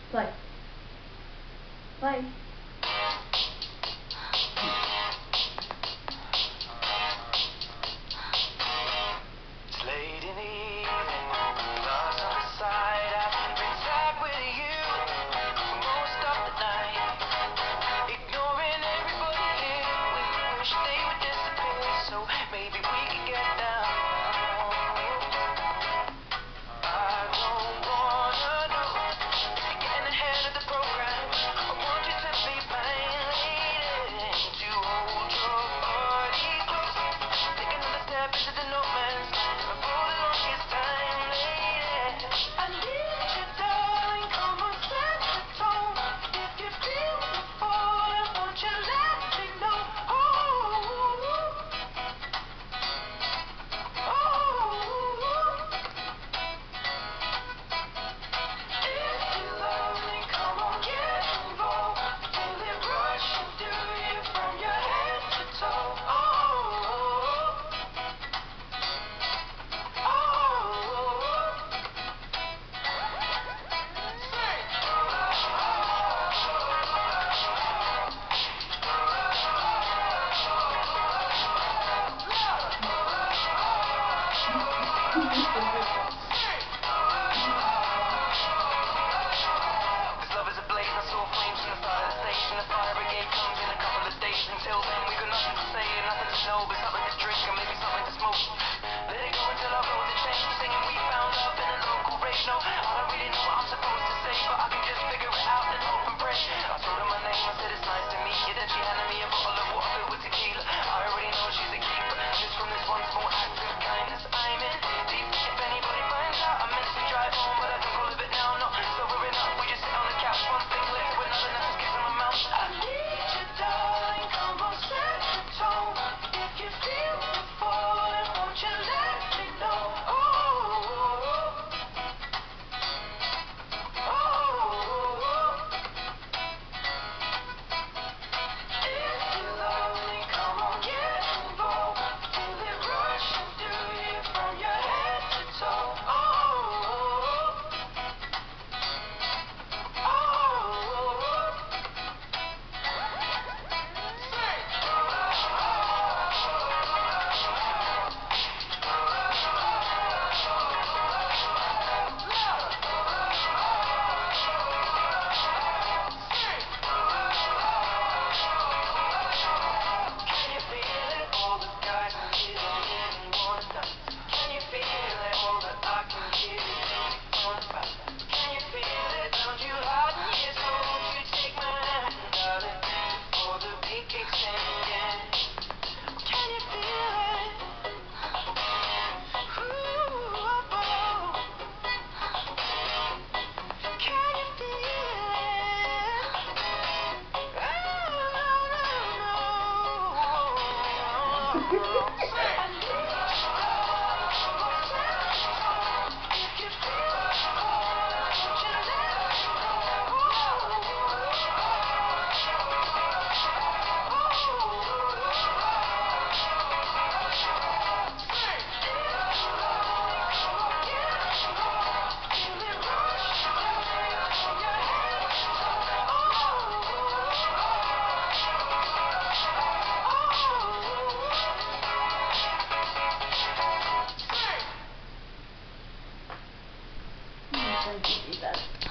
Play. Play. It's late in the evening, lost on the side. I've been stuck with you for most of the night, ignoring everybody here. We wish they would disappear, so maybe we could get down. I don't wanna know if you're getting ahead of the program. I want you to be mine, lady, to hold your body close, take another step into the no man's land. For the longest time, lady, I need you, darling. Come on, set the tone. If you feel the falling, won't you let me know? Oh, if you love me, come on, get involved. Feel it rushing through you from your head to toe. This love is a blaze, I saw flames from the side of the station. The fire brigade comes in a couple of days. Until then, we got nothing to say and nothing to know, but something to drink and maybe something to smoke. Let it go until our roads are changed. Singing we found love in a local rave. No, I don't really know what I'm supposed to say, but I can just figure it out and hope and pray. I told her my name, I said it's nice to meet you. Then she handed me a bottle of water filled with tequila. I already know she's a keeper, just from this one small act of kindness. I'm in deep. If anybody finds out, I meant to drive home, but I don't go live it now. No, sobering up, we just sit on the couch, one thing left with nothing else gets in my mouth. I need you, darling. Come on, set the tone. If you feel the falling, won't you let me know? Oh, if you love me, come on, get involved. Feel it rushing through you from your head to toe. Can you feel it? All the guys are living in one night. Can you feel it? All that I can give you is on fire. Can you feel it? Don't you hide me? So won't you take my hand, darling, before the beat kicks in again? Can you feel it? Ooh, oh, oh. Can you feel it? Oh, no, no, no. Thank you, that.